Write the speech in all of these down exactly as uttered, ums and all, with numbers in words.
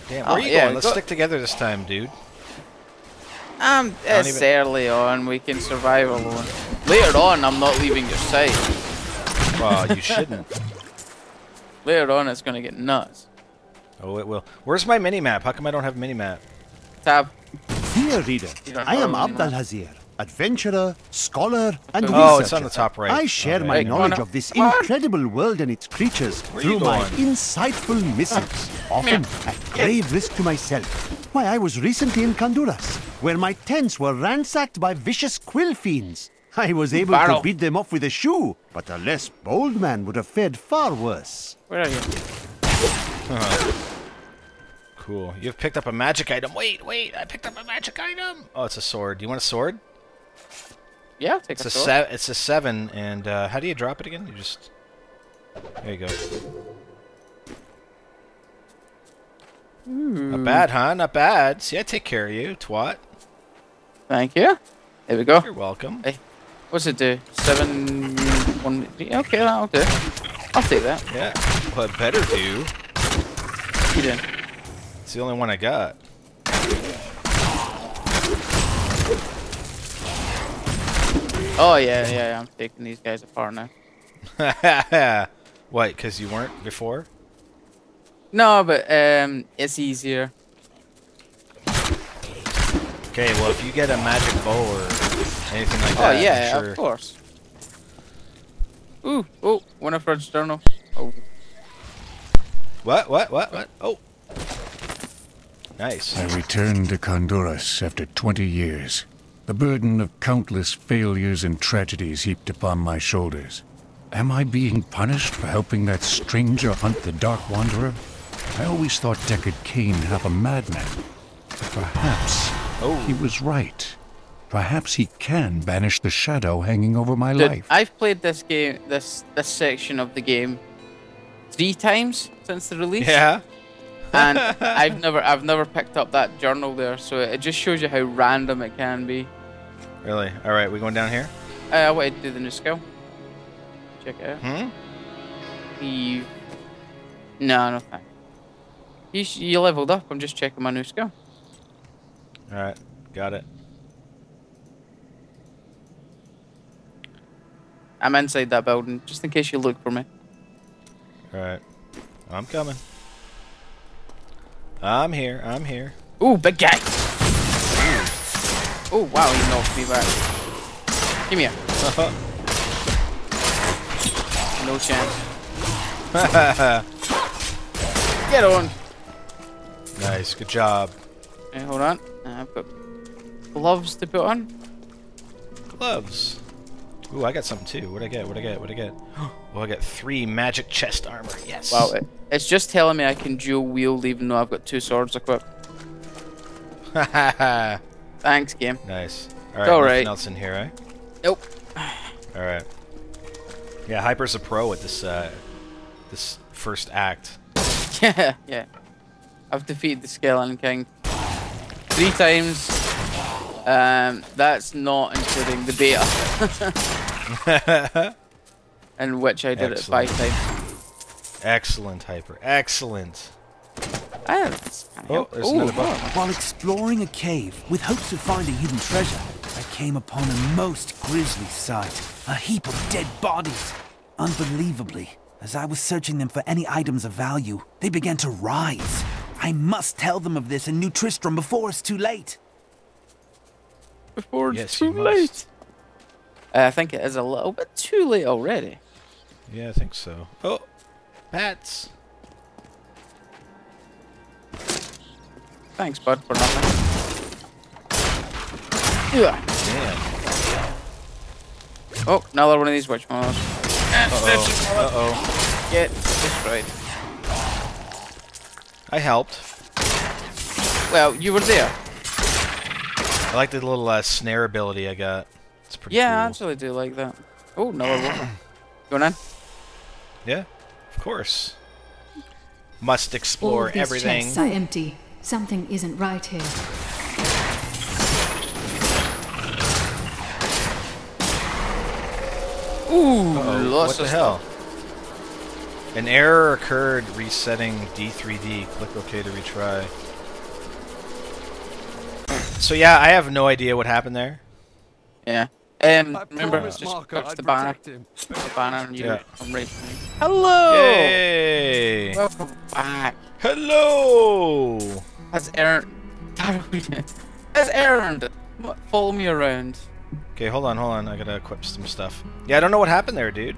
Damn, where Oh, are you yeah, going? Let's go stick together this time, dude. Um, it's even... early on. We can survive alone. Later on, I'm not leaving your side. Well, you shouldn't. Later on, it's gonna get nuts. Oh, it will. Where's my mini-map? How come I don't have a mini-map? Tab. Dear reader, I am Abdal Hazir, adventurer, scholar, and oh, researcher. Oh, it's on the top right. I share okay. my Hey, knowledge of this incredible world and its creatures Where through my going? insightful missives, often at grave risk to myself. Why, I was recently in Honduras, where my tents were ransacked by vicious quill fiends. I was able Barrow. to beat them off with a shoe, but a less bold man would have fared far worse. Where are you? Huh. Cool. You've picked up a magic item. Wait, wait. I picked up a magic item. Oh, it's a sword. Do you want a sword? Yeah, I'll take It's a a sword. se It's a seven. And uh, how do you drop it again? You just. There you go. Ooh. Not bad, huh? Not bad. See, I take care of you, twat. Thank you. There we go. You're welcome. Hey, what's it do? Seven, one, three. Okay, that'll do. I'll take that. Yeah. Well, it better do. You did. It's the only one I got. Oh yeah, yeah, yeah. I'm taking these guys apart now. What? Because you weren't before? No, but um, it's easier. Okay. Well, if you get a magic bow or anything like Oh that, yeah, I'm sure. of course. Ooh, oh, Winifred's journal. Oh. What? What? What? What? Oh. Nice. I returned to Honduras after twenty years. The burden of countless failures and tragedies heaped upon my shoulders. Am I being punished for helping that stranger hunt the Dark Wanderer? I always thought Deckard Cain half a madman. But perhaps Oh. he was right. Perhaps he can banish the shadow hanging over my Dude, life. I've played this game, this this section of the game, three times since the release. Yeah. And I've never, I've never picked up that journal there, so it just shows you how random it can be. Really? All right. We going down here? Uh, I wanted to do the new skill. Check it out. Hmm. You... No, no thanks. You sh you leveled up. I'm just checking my new skill. All right. Got it. I'm inside that building, just in case you look for me. All right. I'm coming. I'm here. I'm here. Ooh, big guy. Oh wow, he knocked me back. Give me here. No chance. Get on. Nice. Good job. Hey, hold on. Uh, I've got gloves to put on. Gloves. Ooh, I got something too. What'd I get? What'd I get? What'd I get? Oh, I got three magic chest armor. Yes. Wow, it, it's just telling me I can dual wield even though I've got two swords equipped. Thanks, game. Nice. All right. All Nothing right. else in here, eh? Nope. All right. Yeah, Hyper's a pro at this. Uh, this first act. Yeah, yeah. I've defeated the Skeleton King three times. Um, that's not including the beta, in which I did Excellent. it five times. Excellent, Hyper. Excellent. Ah, Oh, there's Ooh, another button. While exploring a cave with hopes of finding hidden treasure, I came upon a most grisly sight. A heap of dead bodies. Unbelievably, as I was searching them for any items of value, they began to rise. I must tell them of this in New Tristram before it's too late. Before it's Yes, too you must. late. Uh, I think it is a little bit too late already. Yeah, I think so. Oh, bats. Thanks, bud, for nothing. Yeah. Damn. Oh, another one of these witch moths. Uh-oh. Uh-oh. Get destroyed. I helped. Well, you were there. I like the little uh, snare ability I got. It's pretty Yeah, I cool. actually do like that. Oh, another one. Going in? Yeah, of course. Must explore All of these everything. chests are empty. Something isn't right here. Ooh, Uh-oh. lots What the of hell? stuff. An error occurred resetting D three D. Click OK to retry. So yeah, I have no idea what happened there. Yeah. Um, I remember, promised just Marco touch I'd the banner. protect him. Touch the banner and you Yeah. come right to me. Hello! Yay! Welcome back. Hello! Has earned. Has earned. Follow me around. Okay, hold on, hold on. I gotta equip some stuff. Yeah, I don't know what happened there, dude.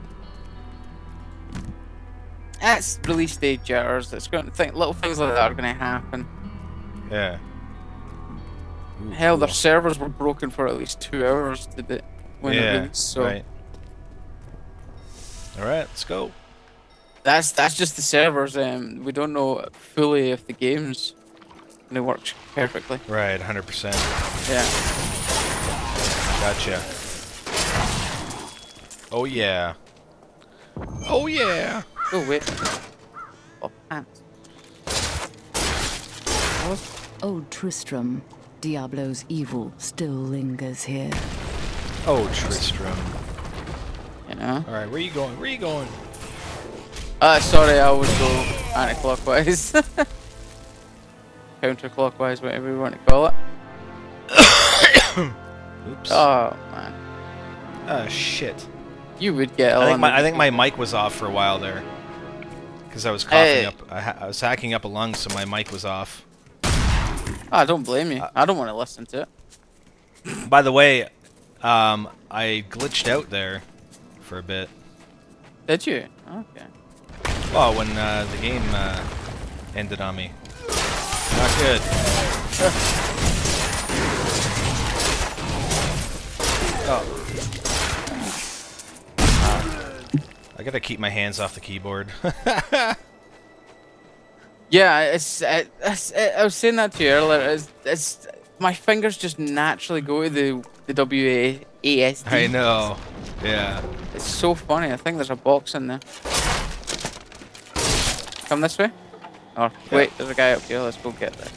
That's release day jitters. It's going to think little things like that are going to happen. Yeah. Ooh, Hell, cool. their servers were broken for at least two hours did it when yeah, it released. So right. All right, let's go. that's that's just the servers. Um, we don't know fully if the game's going to work perfectly. Right, one hundred percent. Yeah. Gotcha. Oh yeah. Oh yeah. Oh wait. Oh pants. Oh, Tristram, Diablo's evil still lingers here. Oh, Tristram. You know. All right, where you going? Where you going? Uh, sorry, I always go anti-clockwise. Counterclockwise, whatever you want to call it. Oops. Oh man, Ah, shit. you would get. I think on my the- I think my mic was off for a while there, because I was coughing Hey. up. I, ha I was hacking up a lung, so my mic was off. I don't blame you. I don't want to listen to it. By the way, um, I glitched out there for a bit. Did you? Okay. Oh, when uh, the game uh, ended on me. Not good. Oh. I gotta keep my hands off the keyboard. Yeah, it's, it, it's it, I was saying that to you earlier. It's, it's my fingers just naturally go to the the W A S D. I know. Yeah. It's so funny. I think there's a box in there. Come this way. Or wait, there's a guy up here. Let's go get this.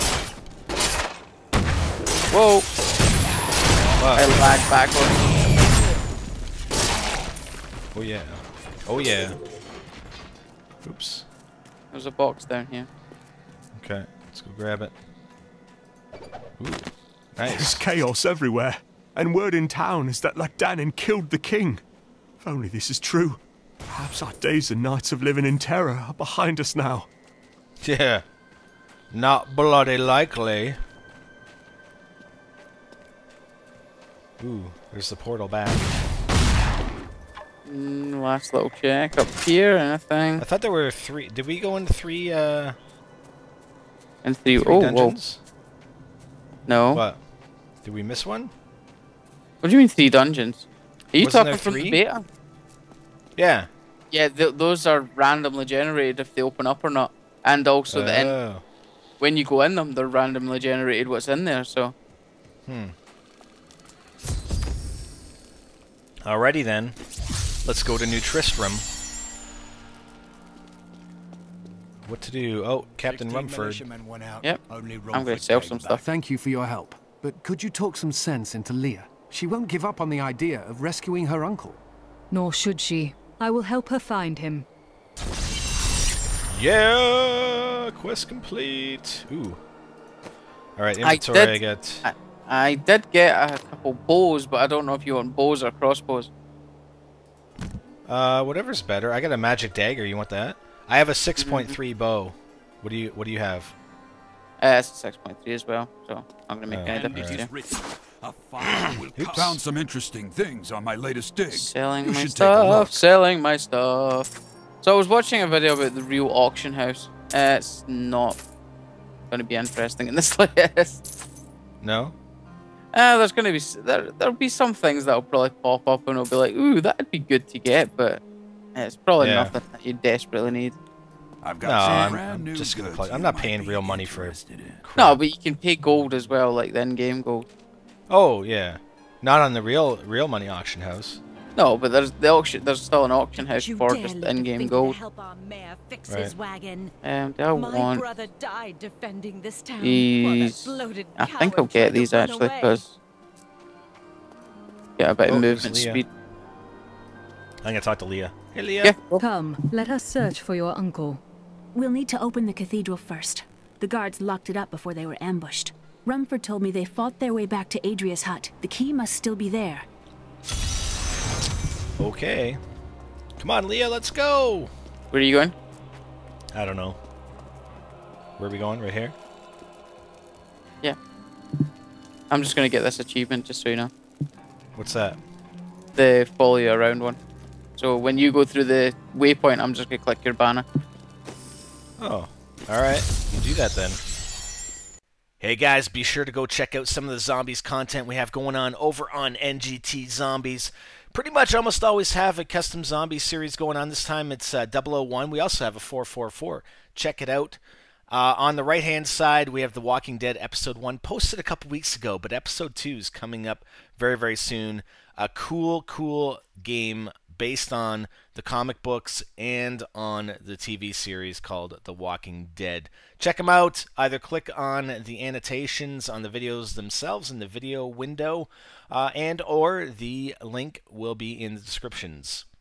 Whoa! Wow. I lagged backwards. Oh yeah. Oh yeah. Oops. There's a box down here. Okay, let's go grab it. Ooh. There's Nice. chaos everywhere, and word in town is that Lagdanin killed the king. If only this is true. Perhaps our days and nights of living in terror are behind us now. Yeah. Not bloody likely. Ooh, there's the portal back. Mm, last little check up here. Anything? I thought there were three. Did we go into three, uh, And three. three Oh, whoa. dungeons? No. What? Did we miss one? What do you mean three dungeons? Are you Wasn't talking there from the three? beta? Yeah. Yeah, th those are randomly generated if they open up or not. And also, the end, Oh. when you go in them, they're randomly generated what's in there, so... Hmm. Alrighty then. Let's go to New Tristram. What to do? Oh, Captain Rumford. Yep. I'm gonna sell some stuff. Thank you for your help. But could you talk some sense into Leah? She won't give up on the idea of rescuing her uncle. Nor should she. I will help her find him. Yeah! Quest complete. Ooh. Alright, I inventory I, did- get. I, I did get a couple bows, but I don't know if you want bows or crossbows. Uh, whatever's better. I got a magic dagger. You want that? I have a six point three bow. What do you What do you have? Uh, it's a six point three as well, so I'm gonna make Oh, any alright. difference here. Oops. Found some interesting things on my latest dig. Selling You my should take a look. stuff, selling my stuff. So I was watching a video about the real auction house. Uh, it's not gonna be interesting in the slightest. No? Uh, there's gonna be s- there there'll be some things that'll probably pop up and it'll be like, ooh, that'd be good to get, but it's probably Yeah. nothing that you desperately need. I've No, got some I'm, brand I'm new just gonna goods plug. you I'm not might paying be real money for interested in. crap. No, but you can pay gold as well, like the in-game gold. Oh yeah, not on the real real money auction house. No, but there's the auction. There's still an auction house You for dare just leave the the in-game finger gold. To help our mayor fix Right. his wagon. Um, do I My want brother died defending this town. these? While that bloated I think coward I'll tried get to these run actually away. because get a bit Oh, of there's movement Leah. speed. I'm gonna talk to Leah. Hey, Leah. Yeah. Go. Come, let us search for your uncle. We'll need to open the cathedral first. The guards locked it up before they were ambushed. Rumford told me they fought their way back to Adria's hut. The key must still be there. Okay. Come on, Leah, let's go! Where are you going? I don't know. Where are we going? Right here? Yeah. I'm just gonna get this achievement, just so you know. What's that? The follow you around one. So when you go through the waypoint, I'm just gonna click your banner. Oh, alright. You do that then. Hey guys, be sure to go check out some of the zombies content we have going on over on N G T Zombies. Pretty much almost always have a custom zombie series going on. This time it's uh, double oh one. We also have a four four four. Check it out. Uh, on the right-hand side, we have The Walking Dead Episode one, posted a couple weeks ago, but Episode two is coming up very, very soon. A cool, cool game based on the comic books and on the T V series called The Walking Dead. Check them out. Either click on the annotations on the videos themselves in the video window, uh, and or the link will be in the descriptions.